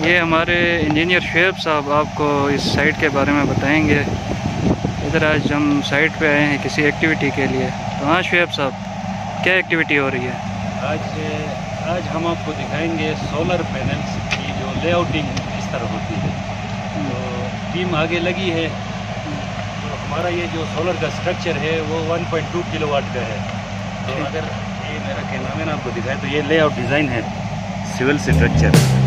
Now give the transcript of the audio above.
ये हमारे इंजीनियर शुएब साहब आपको इस साइट के बारे में बताएंगे। इधर आज हम साइट पे आए हैं किसी एक्टिविटी के लिए। तो हाँ शुएब साहब, क्या एक्टिविटी हो रही है? आज हम आपको दिखाएंगे सोलर पैनल्स की जो लेआउटिंग इस तरह होती है। तो टीम आगे लगी है। तो हमारा ये जो सोलर का स्ट्रक्चर है वो 1.2 किलोवाट का है। तो अगर ये मेरा कैमरामैन आपको दिखाए तो ये लेआउट डिज़ाइन है सिविल स्ट्रक्चर।